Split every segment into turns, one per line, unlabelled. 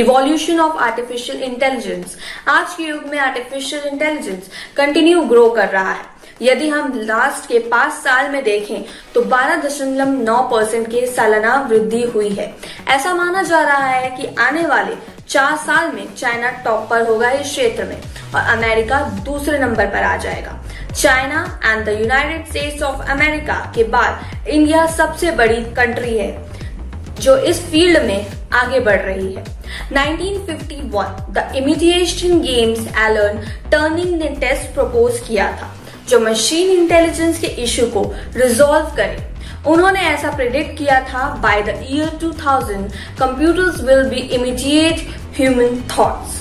Evolution of artificial intelligence. आज के युग में आर्टिफिशियल इंटेलिजेंस कंटिन्यू ग्रो कर रहा है। यदि हम लास्ट के 5 साल में देखें तो 12.9% के सालाना वृद्धि हुई है। ऐसा माना जा रहा है कि आने वाले 4 साल में चाइना टॉप पर होगा इस क्षेत्र में और अमेरिका दूसरे नंबर पर आ जाएगा। China and the United States of America के बाद इंडिया सबसे बड़ी कंट्री है जो इस फील्ड में आगे बढ़ रही है। 1951 the imitation games Alan Turing ने टेस्ट प्रपोज किया था जो मशीन इंटेलिजेंस के इश्यू को रिजॉल्व करे। उन्होंने ऐसा प्रेडिक्ट किया था by the year 2000 computers will be imitate human thoughts.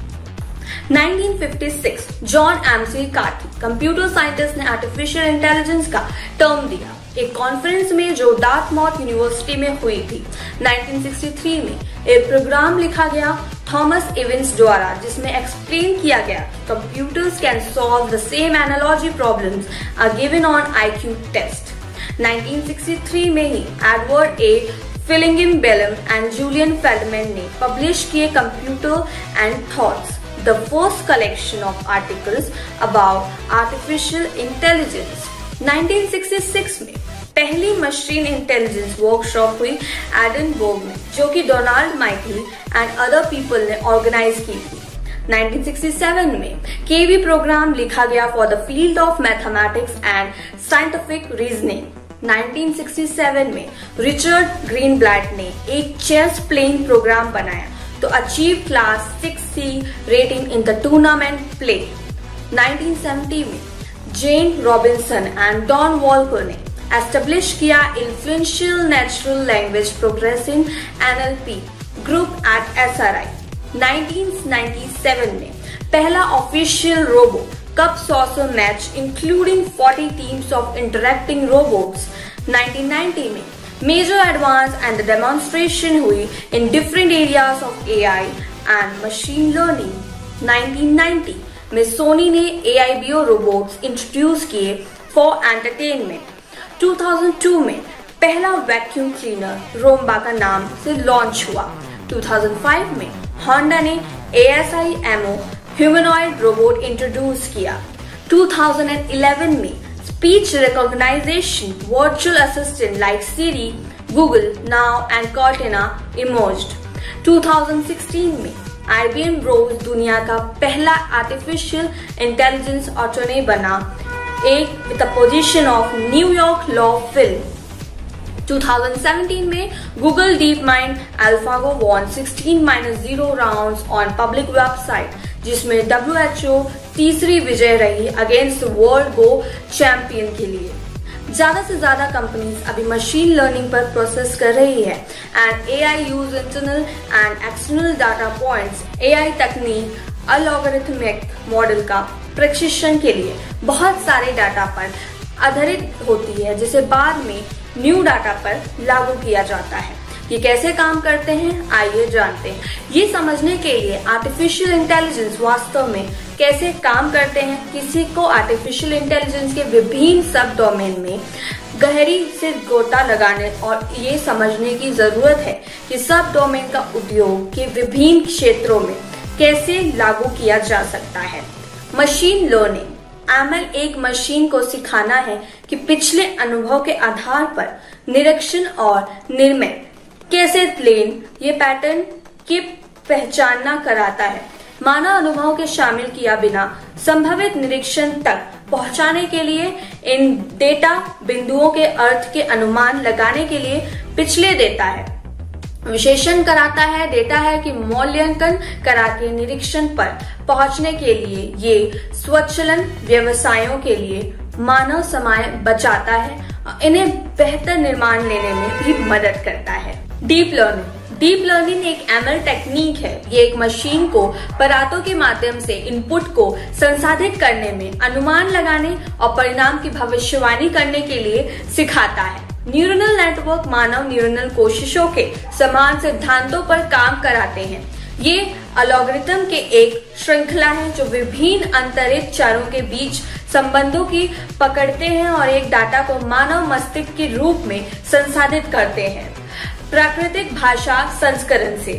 1956 John McCarthy computer scientist ने आर्टिफिशियल इंटेलिजेंस का टर्म दिया एक कॉन्फ्रेंस में जो डार्टमाउथ यूनिवर्सिटी में हुई थी। 1963 में एक प्रोग्राम लिखा गया थॉमस इवेंस द्वारा जिसमें एक्सप्लेन किया गया computers can solve the same analogy problems are given on IQ test. 1963 में ही Edward A Feigenbaum and Julian Feldman ने पब्लिश किए computer and thoughts the first collection of articles about artificial intelligence. 1966 में पहली machine intelligence workshop हुई Edinburgh में जो कि Donald Michael and other people ने ऑर्गेनाइज की थी। 1967 में केवी प्रोग्राम लिखा गया for the field of mathematics and scientific reasoning. 1967 में रिचर्ड ग्रीनब्लैट ने एक चेस प्लेइंग प्रोग्राम बनाया तो achieve class 6C rating in the tournament play. 1970 में Jane Robinson and Don Walker ने एस्टेब्लिश किया influential natural language progressing NLP group at SRI। 1997 में पहला official robo cup soccer match including 40 teams of interacting robots. 1990 में major advance and demonstration हुई in different areas of AI and machine learning. 1990 में Sony ने AIBO robots introduce किए for entertainment. 2002 में पहला vacuum cleaner रोम्बा का नाम से लॉन्च हुआ। 2005 में होंडा ने ASIMO ह्यूमनॉइड रोबोट इंट्रोड्यूस किया। 2011 में speech recognisation virtual assistant like Siri, Google, Now and Cortana emerged। 2016 में IBM ROSE दुनिया का पहला आर्टिफिशियल इंटेलिजेंस ऑटोने बना एक with the position of New York law film. 2017 में Google DeepMind AlphaGo won 16-0 rounds on public website जिसमें WHO तीसरी विजय रही अगेंस्ट वर्ल्ड गो चैंपियन के लिए। ज्यादा से ज्यादा कंपनीज अभी मशीन लर्निंग पर प्रोसेस कर रही है and AI use internal and external data points. AI तकनीक अलॉगरिथमिक मॉडल का प्रशिक्षण के लिए बहुत सारे डाटा पर आधारित होती है जिसे बाद में न्यू डाटा पर लागू किया जाता है। ये कैसे काम करते हैं आइए जानते हैं। ये समझने के लिए आर्टिफिशियल इंटेलिजेंस वास्तव में कैसे काम करते हैं, किसी को आर्टिफिशियल इंटेलिजेंस के विभिन्न सब डोमेन में गहरी से गोता लगाने और ये समझने की जरूरत है कि सब डोमेन का उद्योग के विभिन्न क्षेत्रों में कैसे लागू किया जा सकता है। मशीन लर्निंग ML एक मशीन को सिखाना है कि पिछले अनुभव के आधार पर निरीक्षण और निर्णय कैसे लेन ये पैटर्न की पहचानना कराता है। मानव अनुभव के शामिल किया बिना संभावित निरीक्षण तक पहुंचाने के लिए इन डेटा बिंदुओं के अर्थ के अनुमान लगाने के लिए पिछले देता है, विश्लेषण कराता है, देता है कि मूल्यांकन करा के निरीक्षण पर पहुंचने के लिए ये स्वचालन व्यवसायों के लिए मानव समय बचाता है और इन्हें बेहतर निर्माण लेने में भी मदद करता है। डीप लर्निंग एक ML टेक्निक है। ये एक मशीन को परातों के माध्यम से इनपुट को संसाधित करने में, अनुमान लगाने और परिणाम की भविष्यवाणी करने के लिए सिखाता है। न्यूरल नेटवर्क मानव न्यूरल कोशिशों के समान सिद्धांतों पर काम कराते हैं। ये एल्गोरिथम के एक श्रृंखला है जो विभिन्न अंतरित चरों के बीच संबंधों की पकड़ते हैं और एक डाटा को मानव मस्तिष्क के रूप में संसाधित करते हैं। प्राकृतिक भाषा संस्करण से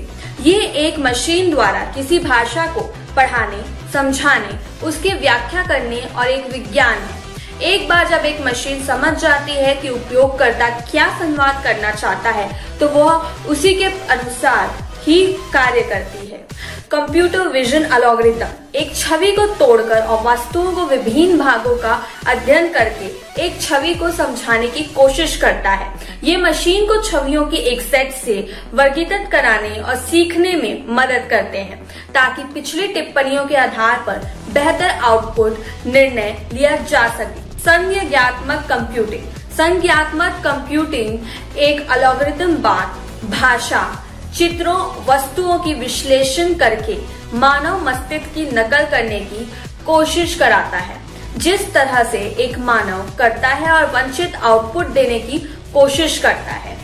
ये एक मशीन द्वारा किसी भाषा को पढ़ाने, समझाने, उसकी व्याख्या करने और एक विज्ञान है। एक बार जब एक मशीन समझ जाती है कि उपयोगकर्ता क्या संवाद करना चाहता है, तो वह उसी के अनुसार ही कार्य करती है। कंप्यूटर विजन एल्गोरिथम एक छवि को तोड़कर और वस्तुओं को विभिन्न भागों का अध्ययन करके एक छवि को समझाने की कोशिश करता है। ये मशीन को छवियों की एक सेट से वर्गीकृत कराने और सीखने में मदद करते हैं, ताकि पिछली टिप्पणियों के आधार पर बेहतर आउटपुट निर्णय लिया जा सके। संज्ञानात्मक कंप्यूटिंग। संज्ञानात्मक कंप्यूटिंग एक एल्गोरिथम बात, भाषा, चित्रों, वस्तुओं की विश्लेषण करके मानव मस्तिष्क की नकल करने की कोशिश कराता है, जिस तरह से एक मानव करता है और वांछित आउटपुट देने की कोशिश करता है।